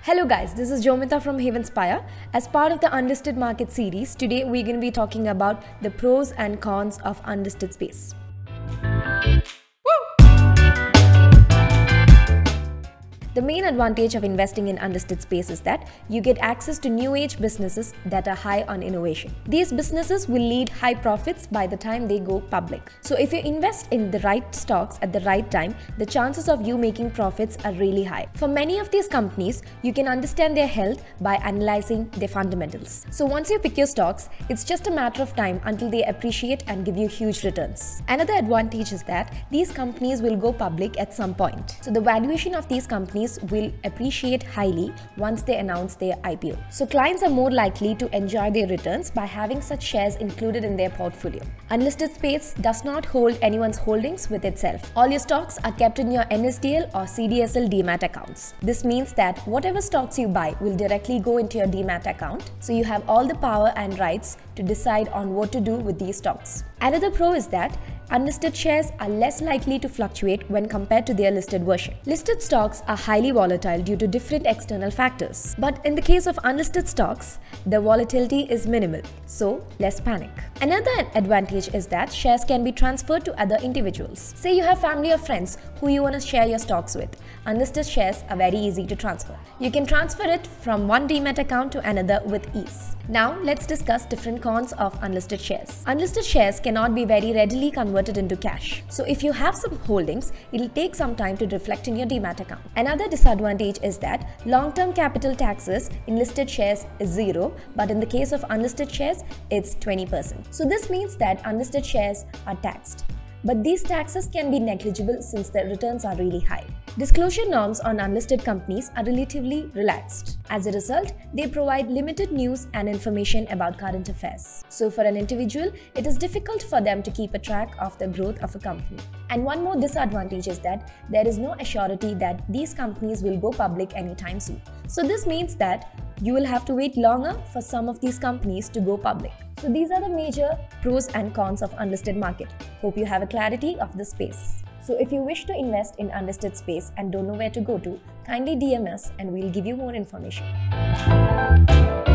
Hello guys, this is Jomita from Havenspire. As part of the Unlisted Market series, today we're going to be talking about the pros and cons of unlisted space. The main advantage of investing in unlisted space is that you get access to new age businesses that are high on innovation. These businesses will lead high profits by the time they go public. So if you invest in the right stocks at the right time, the chances of you making profits are really high. For many of these companies, you can understand their health by analyzing their fundamentals. So once you pick your stocks, it's just a matter of time until they appreciate and give you huge returns. Another advantage is that these companies will go public at some point. So the valuation of these companies will appreciate highly once they announce their IPO. So clients are more likely to enjoy their returns by having such shares included in their portfolio. Unlisted space does not hold anyone's holdings with itself. All your stocks are kept in your NSDL or CDSL Demat accounts. This means that whatever stocks you buy will directly go into your Demat account, so you have all the power and rights to decide on what to do with these stocks. Another pro is that unlisted shares are less likely to fluctuate when compared to their listed version. Listed stocks are highly volatile due to different external factors. But in the case of unlisted stocks, the volatility is minimal, so less panic. Another advantage is that shares can be transferred to other individuals. Say you have family or friends who you want to share your stocks with. Unlisted shares are very easy to transfer. You can transfer it from one Demat account to another with ease. Now let's discuss different cons of unlisted shares. Unlisted shares cannot be very readily converted into cash. So if you have some holdings, it'll take some time to reflect in your Demat account. Another disadvantage is that long-term capital taxes in listed shares is 0, but in the case of unlisted shares, it's 20%. So this means that unlisted shares are taxed. But these taxes can be negligible since the returns are really high. Disclosure norms on unlisted companies are relatively relaxed. As a result, they provide limited news and information about current affairs. So for an individual, it is difficult for them to keep a track of the growth of a company. And one more disadvantage is that there is no assurity that these companies will go public anytime soon. So this means that you will have to wait longer for some of these companies to go public. So these are the major pros and cons of unlisted market. Hope you have a clarity of the space. So if you wish to invest in unlisted space and don't know where to go to, kindly DM us and we'll give you more information.